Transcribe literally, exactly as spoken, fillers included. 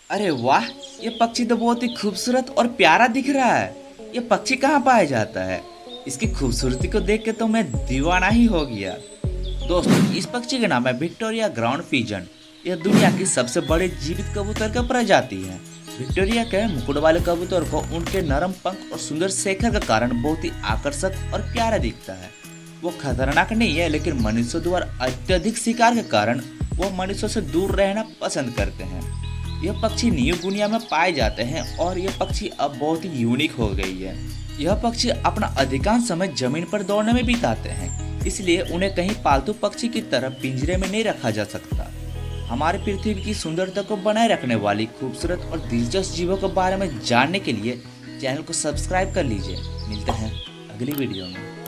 अरे वाह, ये पक्षी तो बहुत ही खूबसूरत और प्यारा दिख रहा है। ये पक्षी कहाँ पाया जाता है? इसकी खूबसूरती को देख के तो मैं दीवाना ही हो गया। दोस्तों, इस पक्षी का नाम है विक्टोरिया ग्राउंड पिजन। यह दुनिया की सबसे बड़े जीवित कबूतर का प्रजाति है। विक्टोरिया के मुकुट वाले कबूतर को उनके नरम पंख और सुंदर शेखर के कारण बहुत ही आकर्षक और प्यारा दिखता है। वो खतरनाक नहीं है, लेकिन मनुष्यों द्वारा अत्यधिक शिकार के कारण वो मनुष्यों से दूर रहना पसंद करते हैं। यह पक्षी न्यू गुनिया में पाए जाते हैं और यह पक्षी अब बहुत ही यूनिक हो गई है। यह पक्षी अपना अधिकांश समय जमीन पर दौड़ने में बिताते हैं, इसलिए उन्हें कहीं पालतू पक्षी की तरह पिंजरे में नहीं रखा जा सकता। हमारी पृथ्वी की सुंदरता को बनाए रखने वाली खूबसूरत और दिलचस्प जीवों के बारे में जानने के लिए चैनल को सब्सक्राइब कर लीजिए। मिलते हैं अगली वीडियो में।